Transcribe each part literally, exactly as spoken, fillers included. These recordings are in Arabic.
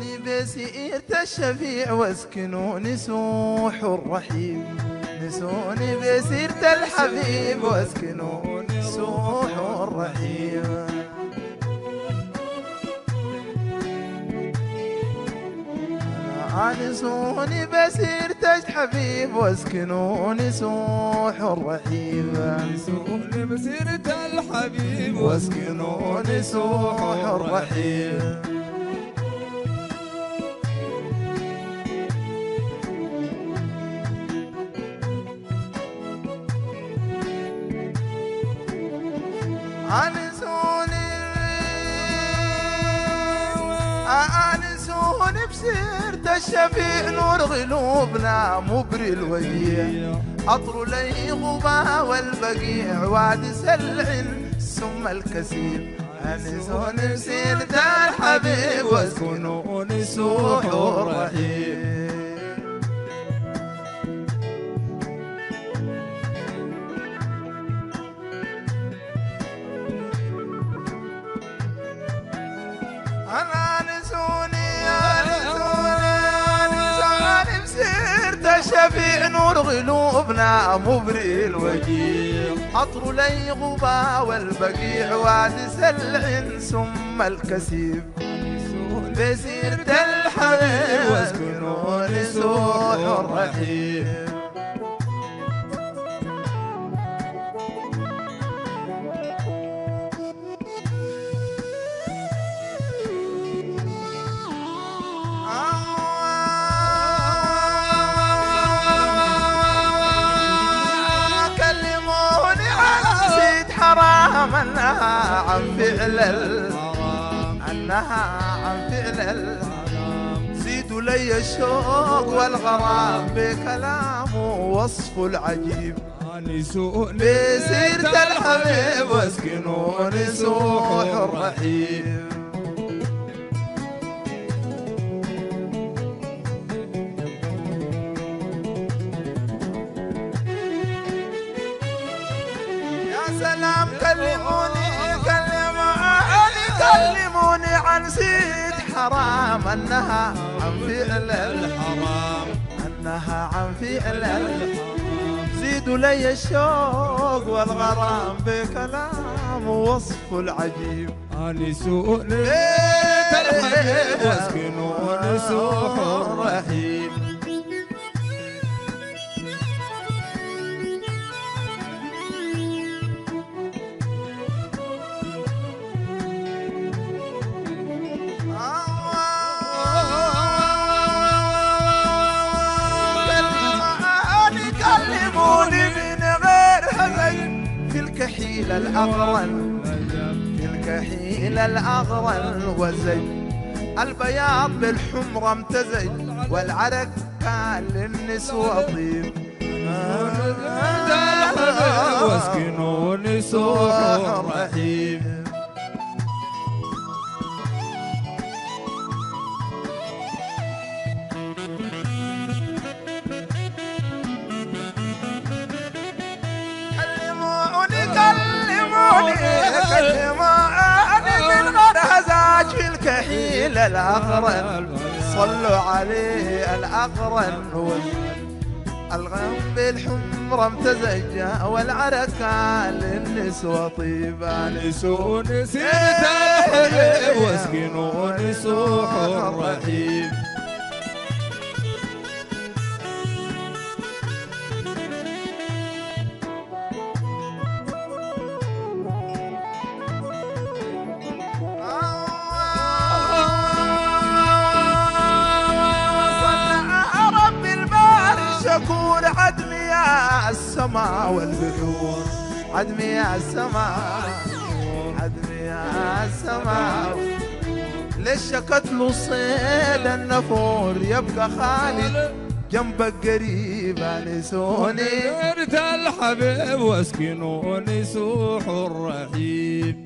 أنسوني بسيرة الشفيع واسكنوني سوح الرحيم، نسوني بسيرة الحبيب واسكنوني سوح الرحيم. أنسوني بسيرة الحبيب واسكنوني سوح الرحيم، أنسوني بسيرة الحبيب واسكنوني سوح الرحيم. أنسوني أنسوني بسيرة الشفيع نور قلوبنا مبري الوديع، أطر لي غبا والبقيع وعد سلع ثم الكسير. أنسوني بسيرة الحبيب واسكنوني سوح الرحيم. أنا أنسوني أنسوني أنسوني بسيرة الشفيع نور قلوبنا مبري الوجيع، أطر لي غبا والبقيع وعد سلع ثم الكسيب. بسيرة الحبيب واسكنوني سوح الرحيم. حرام أنها عن فعل الحرام، أنها عن فعل الحرام. زيدوا لي الشوق والغرام بكلام ووصف العجيب. أنسوني بسيرة الحبيب واسكنوني سوح الرحيم. سلام كلموني كلموني كلموني عن زيد حرام، أنها عن فعل الحرام، أنها عن فعل الحرام. زيدوا لي الشوق والغرام بكلام ووصف العجيب. أنسوني الحبيب واسكنوني سوح الرحيم. في الكحيل الأغرن في الكحيل الأغرن وزج، البياض بالحمرة امتزج والعرق كان للنسوة طيب. واسكنوني سوح الرحيم. كلموني من غرزاج في الكحيل الأغرن، صلوا عليه الأغرن. الغم بالحمرة امتزج والعرق للنسوة طيب. أنسوني سيرة الحبيب واسكنوني سوح الرحيم. شكور عدم يا السماء والبحور، عدم يا السماء، عدم يا السماء. ليش شكت له صيد النفور يبقى خالد جنبك قريب. أنسوني سيرة الحبيب واسكنوني سوح الرحيم.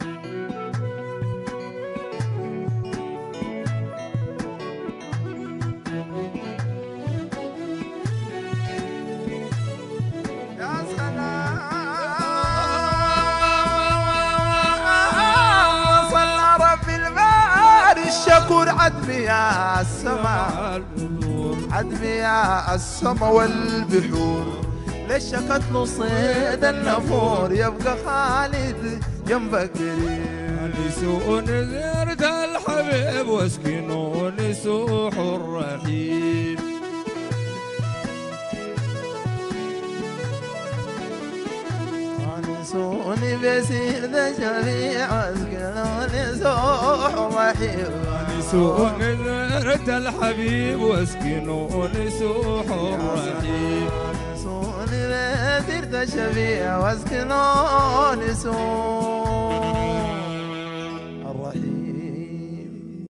البكور عدمي يا السما عدمي يا السما والبحور ليش شكت له صيد النفور يبقى خالد جنبك قريب نسون زرت الحبيب واسكنوا نسوح الرحيم نسوني بسير ذا شفيع واسكنوا نسوح الرحيم نسون زرت الحبيب واسكنوا نسوح الرحيم نسوني بسير ذا شفيع واسكنوا نسوح